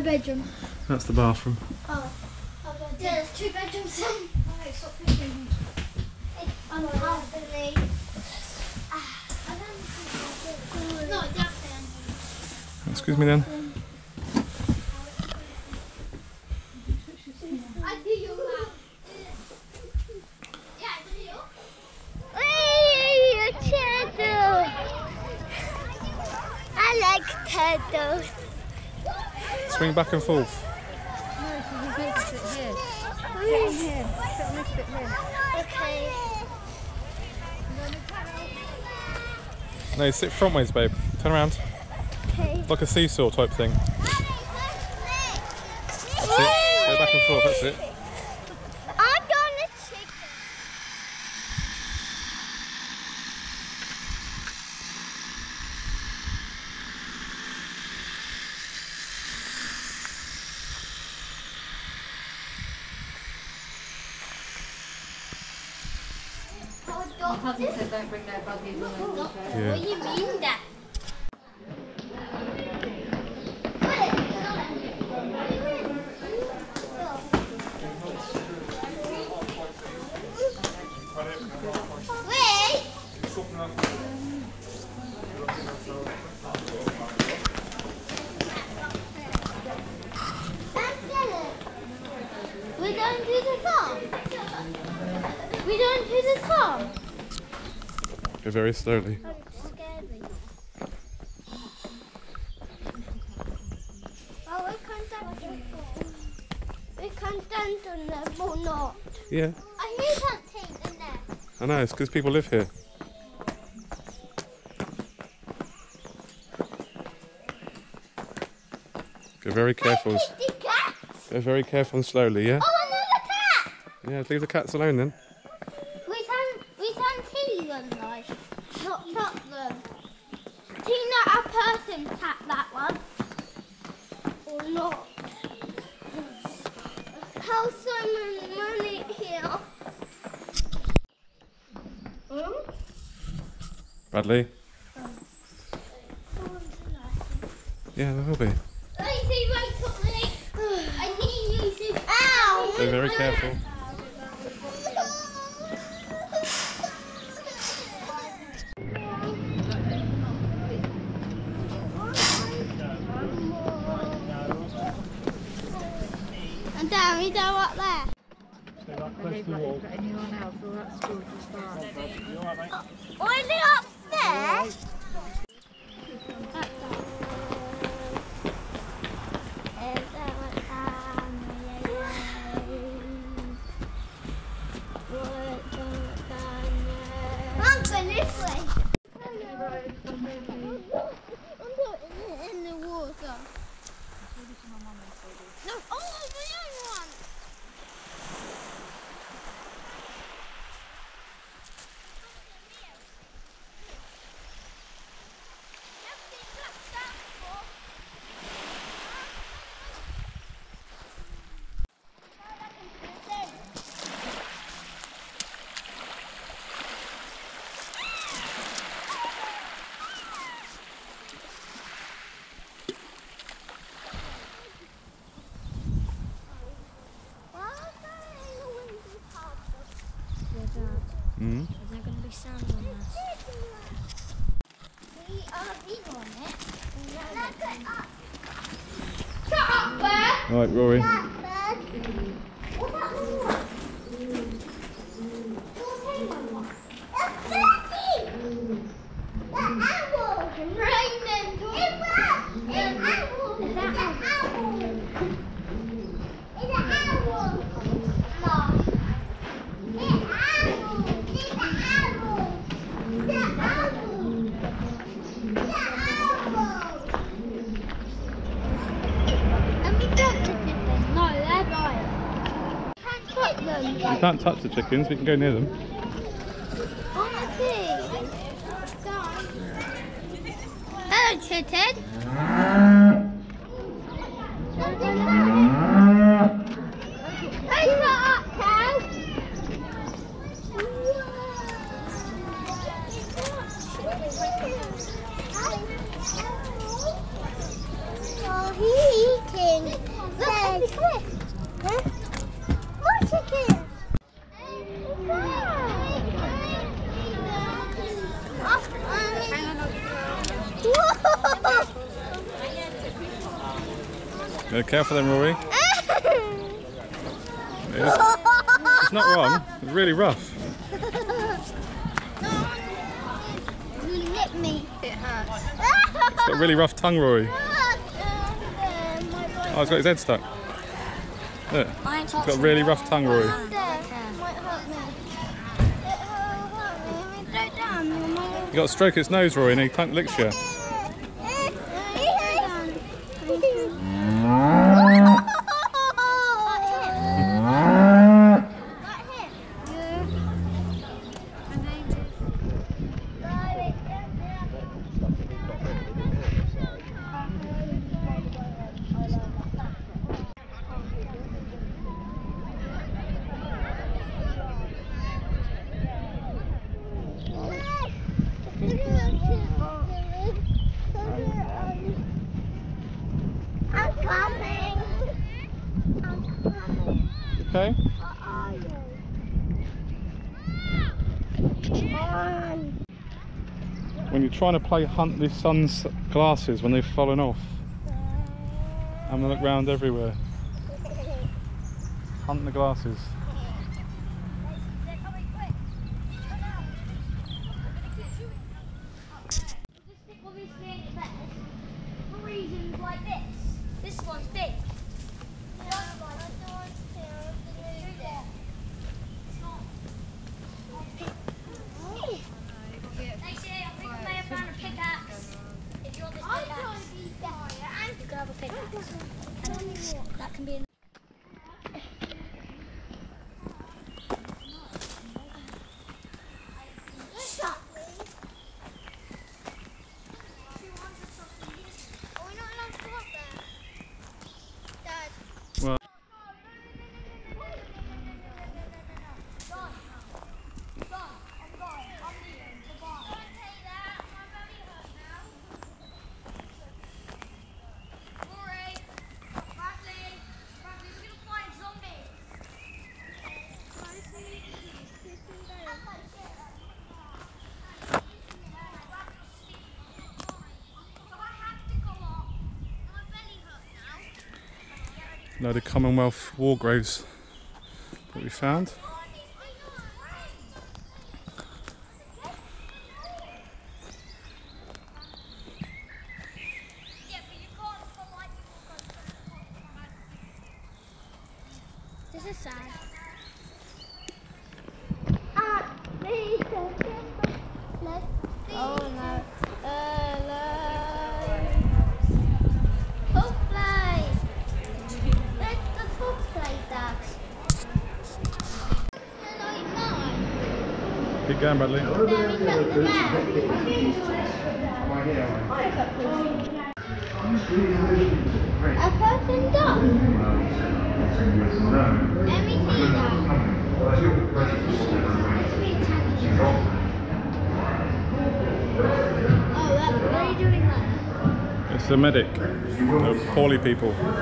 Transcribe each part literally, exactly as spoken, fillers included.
bedroom. That's the bathroom. Oh. Yeah, there's two bedrooms in. Oh, stop pushing. It's unhealthy. No, downstairs. Excuse me then. I do your mouth. Yeah, I do you. Turtle. I like turtles. Swing back and forth. No, because you need to sit here. Sit on here. Sit on this bit here. Okay. No, sit frontways, babe. Turn around. Okay. Like a seesaw type thing. That's it. Go back and forth, that's it. I'm gonna chicken. My cousin said don't bring no buggies on it. Yeah. What do you mean that? Wait! We don't do the song. We don't do the song. Go very slowly. Oh, it scared me. Oh, we can't dance on the We can't dance on the or not. Yeah. I hear something in there. I know, it's because people live here. Go very careful. The cat. Go very careful and slowly, yeah? Oh, another cat. Yeah, leave the cats alone then. We can we can tea them like, not chop them. Tina, a person tap that one or not. How's so much money here? Hmm? Bradley? Yeah, there will be. I see right something. I need you to. Ow! Be very careful. And down, we go up there. They've not put anyone else or at school to start. Or is it up there? I'm going this way. In the water. No, oh, the young one. Mm. Is there going to be sound on this? We are big on it. Look it up. Shut up, Bert! Alright, Rory. What's that one? It's dirty! The owl! Raining! It was! It's an owl! It's an owl! It's an owl! No. It's owl! It's an owl! The owl! The owl! And we don't live in them. No, they're mine. Can't touch them. You can't touch the chickens, we can go near them. Oh, see. Hello, chicken. Hey, shut up, cow. Oh, he's eating. Yeah, careful then, Rory. It's, it's not wrong. It's really rough. You licked me. It hurts. It's got a really rough tongue, Rory. Oh, it's got his head stuck. Look, I ain't it's got a really rough tongue, Rory. Might hurt me. It hurt me. Throw it down. You got to stroke its nose, Rory, and he tongue licks you. I'm coming. I'm coming. Okay. Where are you? On. When you're trying to play hunt the sun's glasses when they've fallen off, I'm gonna look round everywhere. Hunt the glasses. Reasons like this. This one's big. That can be in. Well, load of Commonwealth war graves that we found. This is sad. Oh no. Footplay. Let the footplay dance. Keep going, Bradley. A person dog. Let me see that. Oh, that, what are you doing there? It's a medic. They're poorly people. Oh,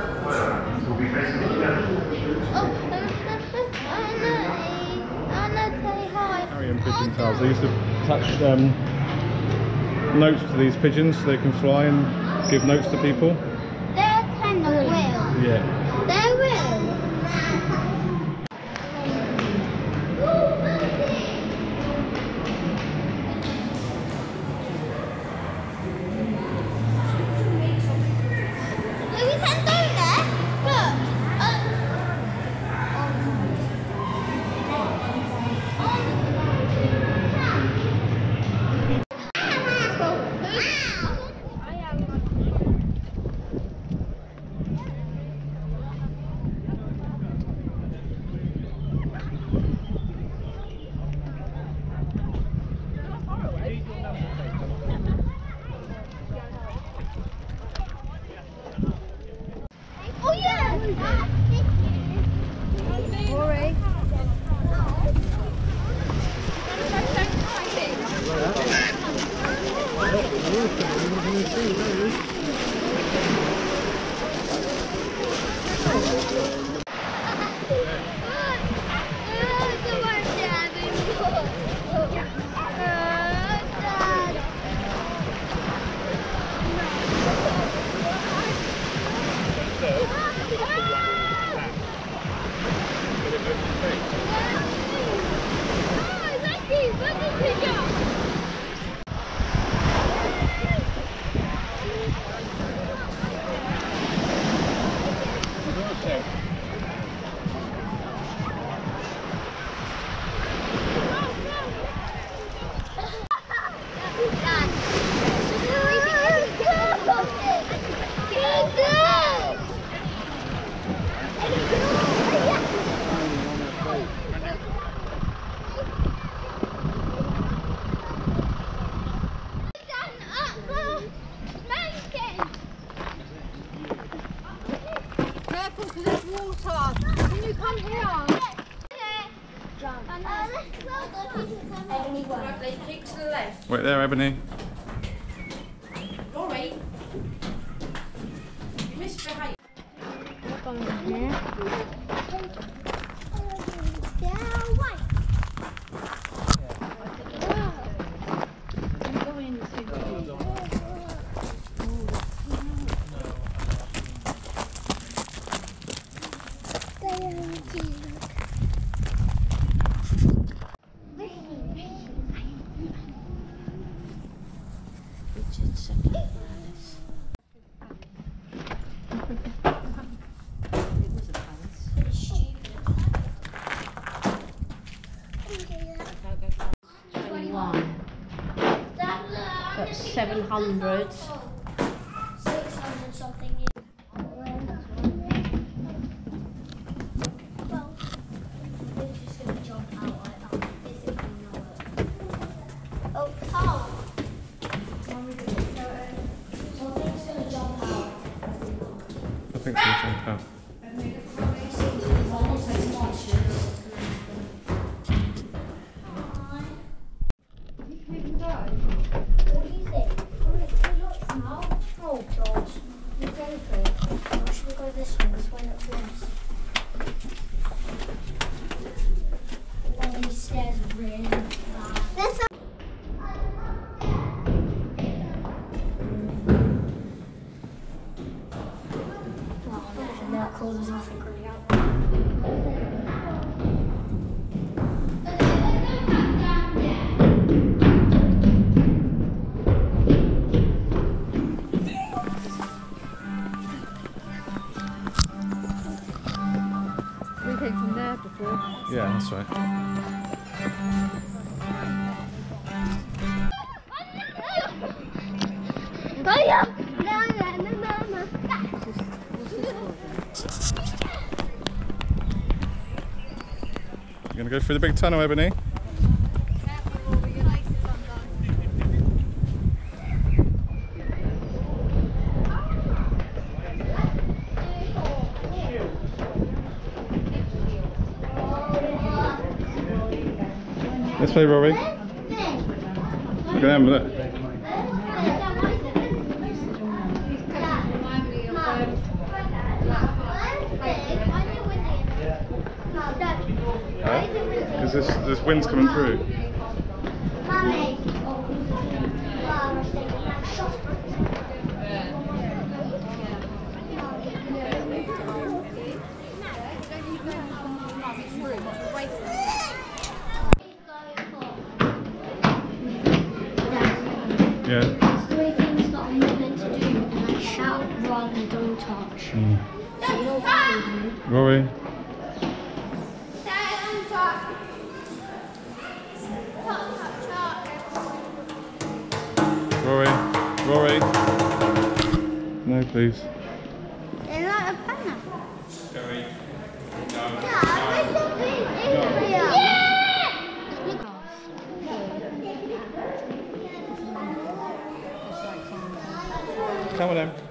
Anna, say hi. Carrion pigeon tails. They used to attach um, notes to these pigeons so they can fly and give notes to people. They're kind of will. Yeah. They will. We can do that. Look. come here. Lovely, keep to the left. Wait there, Ebony. Rory, you misbehaved. What's going on here? Richard second Palace. It was a palace. twenty-one. That's seven hundred. Six hundred something. Well, they're just gonna jump out like that. Is it gonna know it? Oh, Carl. Something's gonna jump out. I think so, jump out. What do you think? Oh, God. You're very good. Or should we go this way? This way looks worse. Oh, these stairs are really bad. There's a oh, no, that causes nothing really out. We came from there before. Yeah, that's right. You're gonna go through the big tunnel, Ebony? This way, Rory. Look at them, look. Because this, this wind's coming through. Yeah. It's three things that I'm not meant to do, and I shout rather than don't touch. Mm. So you know what I do? Rory. Rory. Rory. No, please. They're like a banner. Gary. Yeah, I think they're big in here. Come on then.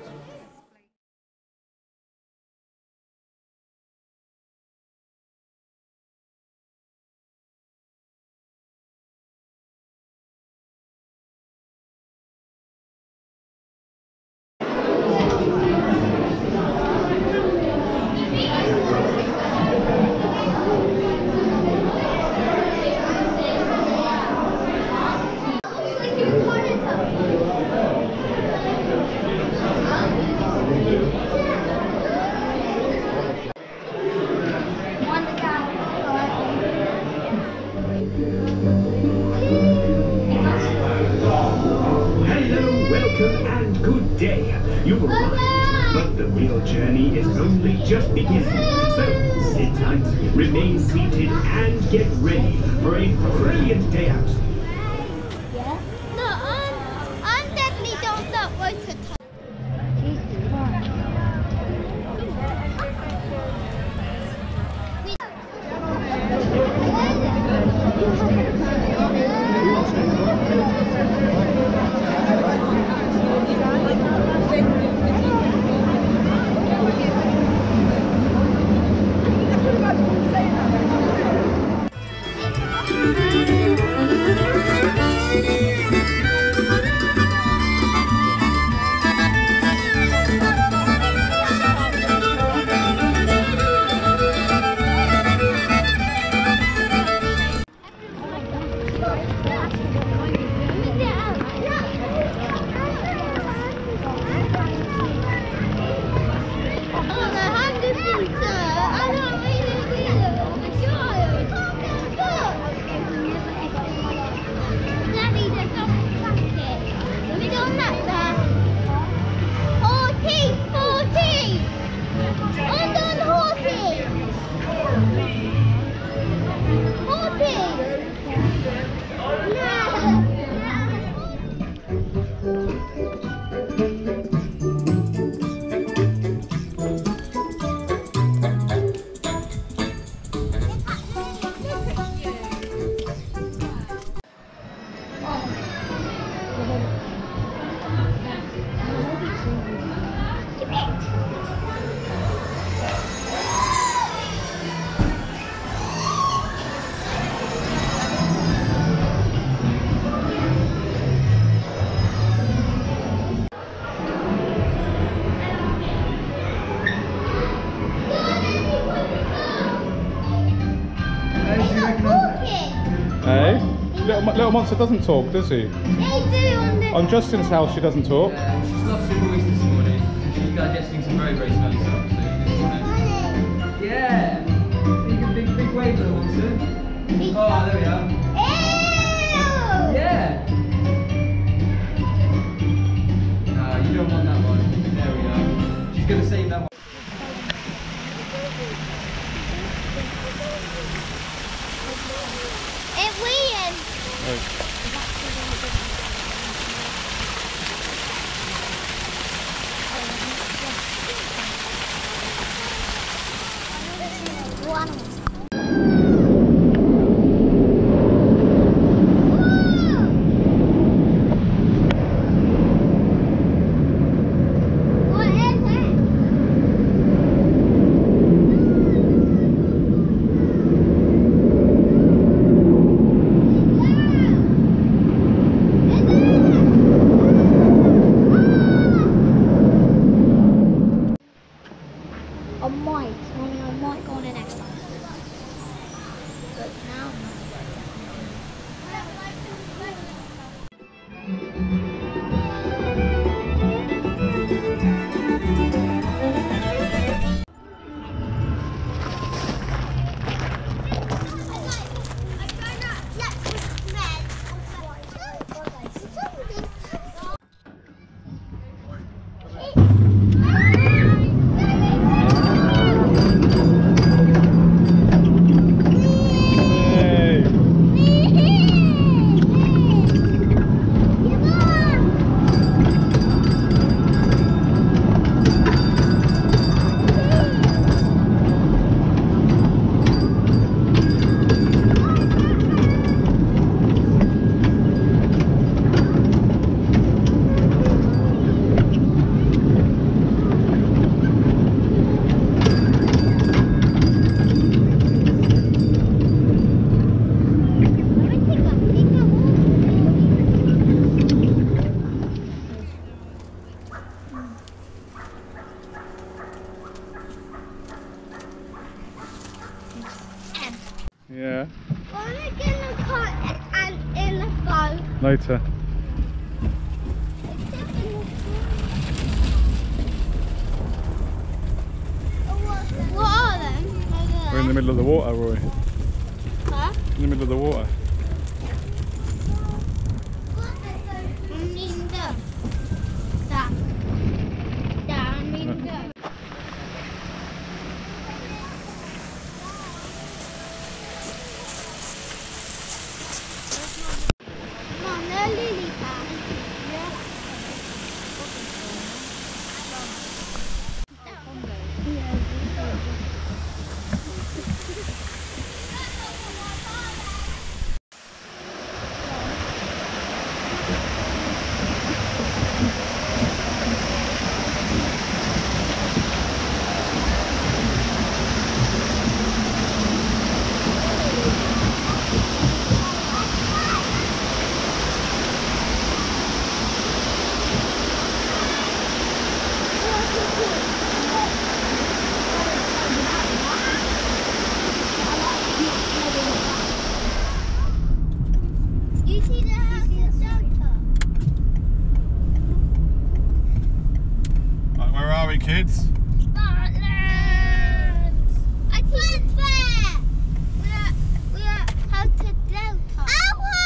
Hello, welcome and good day. You've arrived, but the real journey is only just beginning. So sit tight, remain seated and get ready for a brilliant day out. Yeah? No, I'm, I'm definitely don't that way to touch. Hey? Little, Mo- little Monster doesn't talk, does he? They do on the... On Justin's house, she doesn't talk. Yeah, she's lost her voice this morning. She's digesting some very, very smelly stuff, so you just want to... Yeah! Big, big, big wave, little monster. Oh, there we are. Ew! Yeah! No, you don't want that one. There we go. She's going to save that one. It's weird. What is it? I might, I mean I might go on it next time. But now Hey. Yeah, I'm gonna cut an in the boat. later. What are them? We're in the middle of the water, Roy. Huh? In the middle of the water. Linda. That. Down Linda. Mom, they're lily pads. You see the house in Delta? Right, where are we, kids? Scotland! I went there! We're, we're out to Delta. I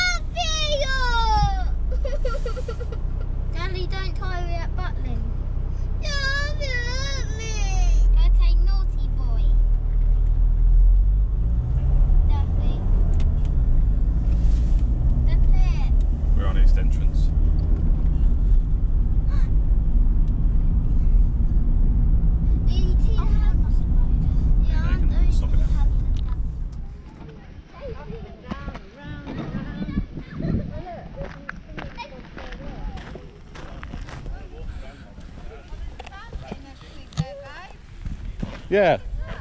want video! Daddy, don't tie me at Butlin. Don't hurt me! Okay, naughty boy. Daddy. That's it. We're on East Entrance. Do you see the house? Yeah, you can those stop it now. Yeah.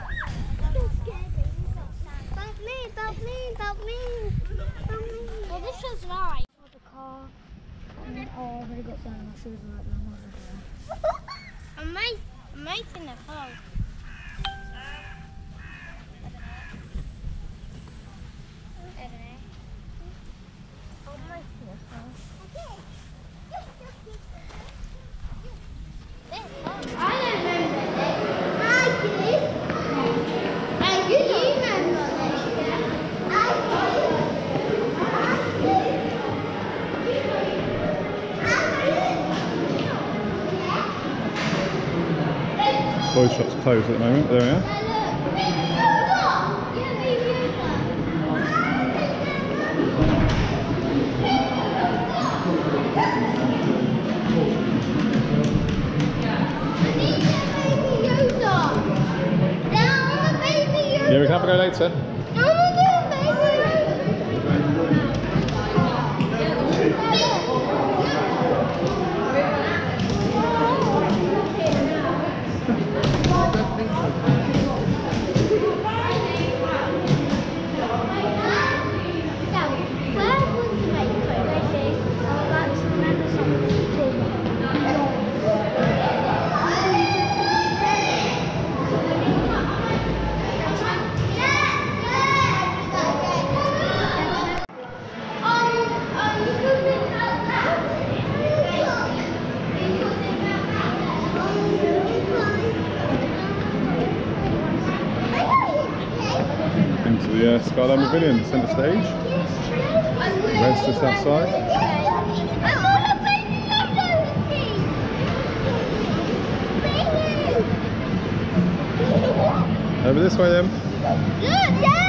Help me, help me, help me, help me. Well, this is right. The car. And then, oh, I've already got down my shoes right now. I'm, make, I'm making a hole. toy shop's closed at the moment. There we are. Yeah, we can have a go later. Into the uh, Skyline Pavilion, centre stage. Red's just outside. Over this way then. Look, Dad!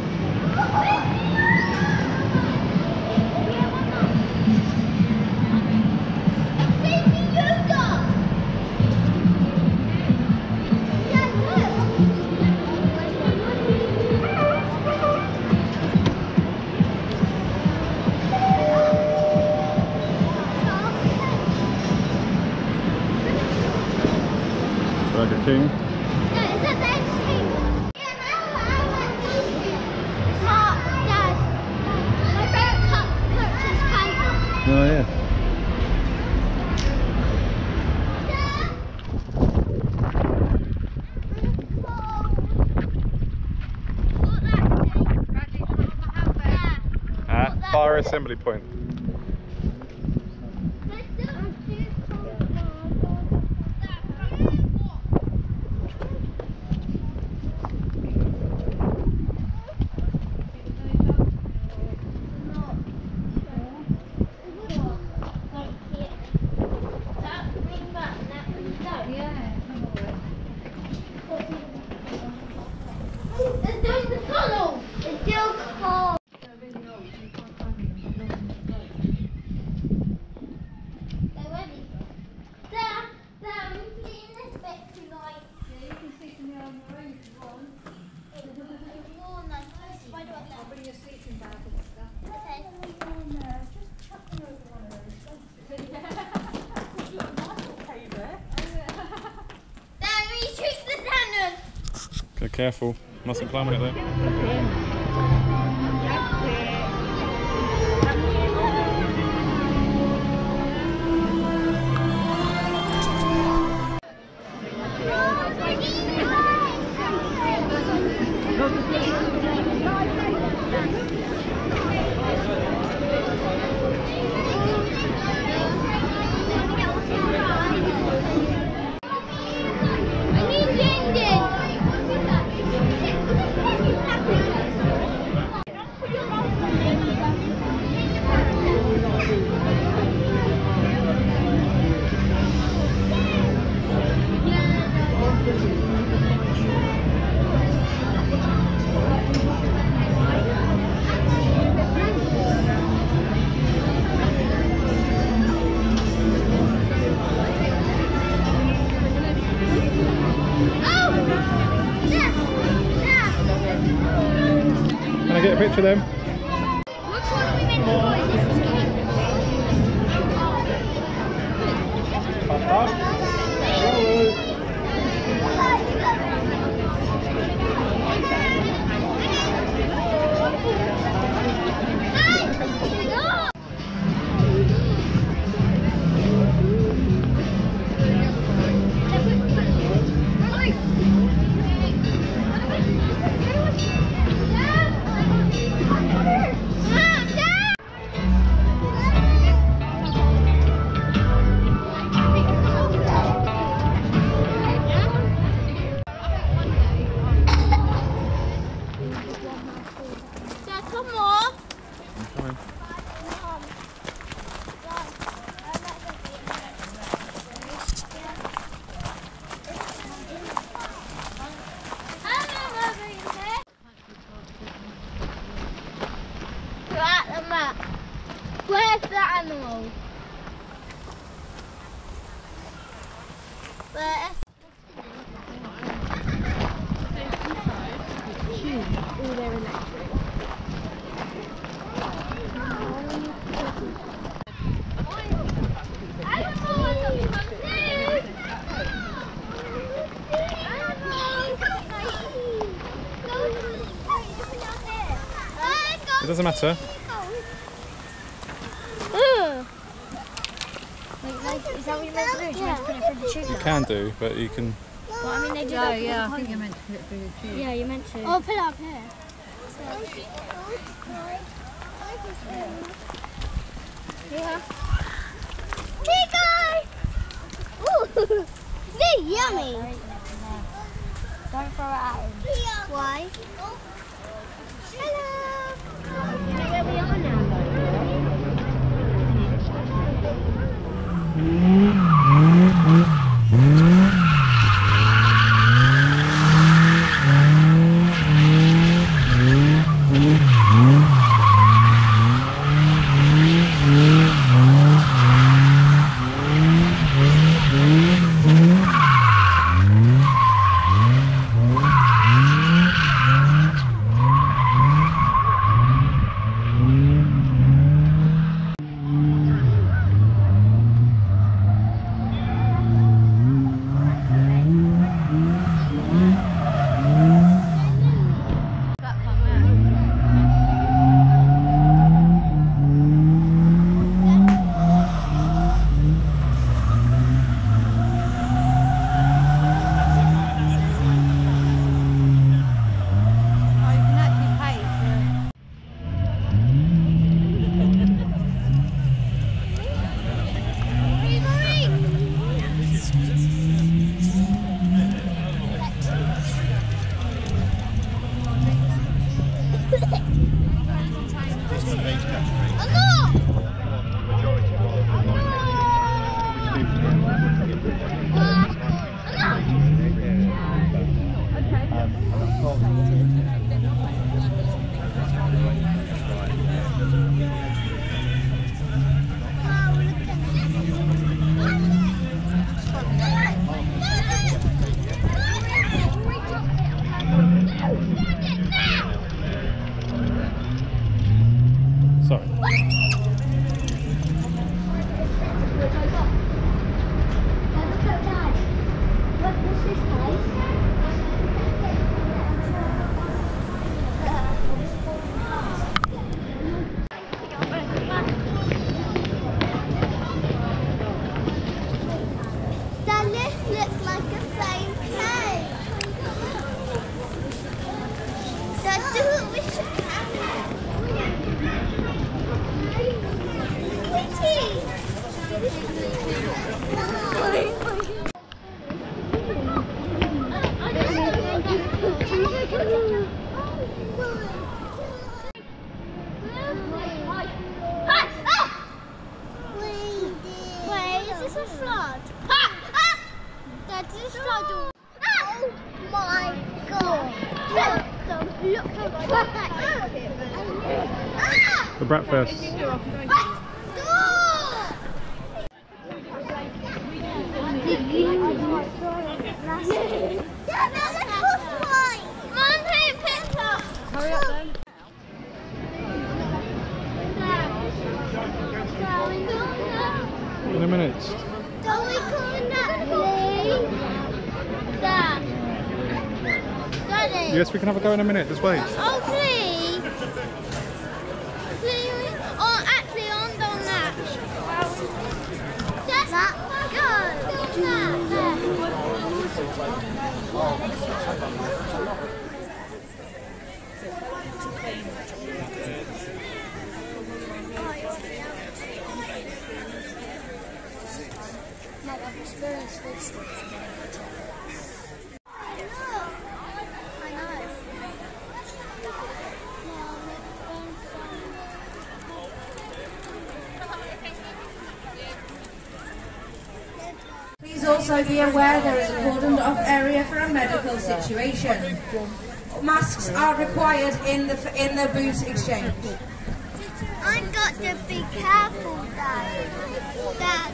Burger King. Oh yeah. At fire assembly point. Go careful, mustn't climb on it though. Can I get a picture of them? Which one are we meant to go? This is animal. But all their electric. It doesn't matter. Is that what you meant to do? Do you meant to put it through the tube? You can do, but you can. Well, I mean, they do Oh, that. yeah, I think you're meant to put it through the tube. Yeah, you're meant to. Oh, put it up here. Yeah. Hey guys! Ooh, they're yummy. Don't throw it at him. Why? Hello. You know where we are now? Sorry. Does this look like a flying plane? Does it wish it Wait, is this a flood? That is a flood. Oh my god! Look, look, look at that. For breakfast. Hurry up then. In a minute. Don't we call that plane? Dad. Daddy. Yes, we can have a go in a minute. Just wait. Oh, please. Please. Oh, actually, on on that. Just that. Go. That. I've experienced this. I know. Please also be aware there is a cordoned off area for a medical situation. Masks are required in the in the boot exchange. I've got to be careful, Dad. Dad.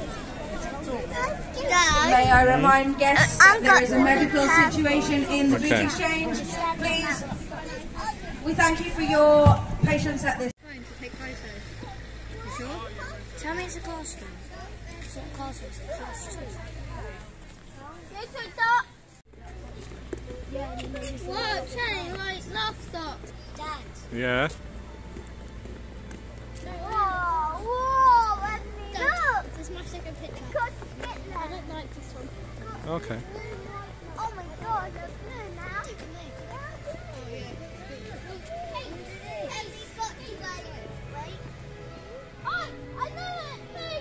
Dad. May I remind guests I've that there got is a to be medical careful. situation in the Okay. boot exchange. Please, we thank you for your patience at this. Fine to take photos. You sure? Tell me it's a classroom. It's not a classroom, it's a classroom. What? Channing, like, last stop. Dad. Yeah. Whoa, whoa, let me look. This is my second picture. I don't like this one. Okay. Oh my god, it's blue now. Oh yeah. Hey, hey, we got you guys. Wait. Oh, I know that thing.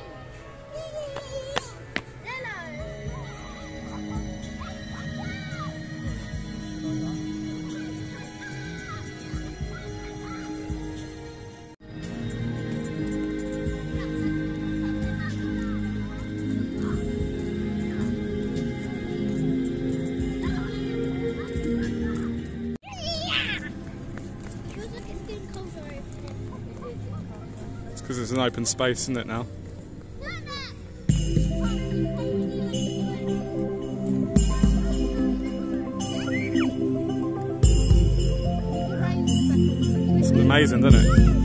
It's because it's an open space, isn't it now? It's amazing, doesn't it?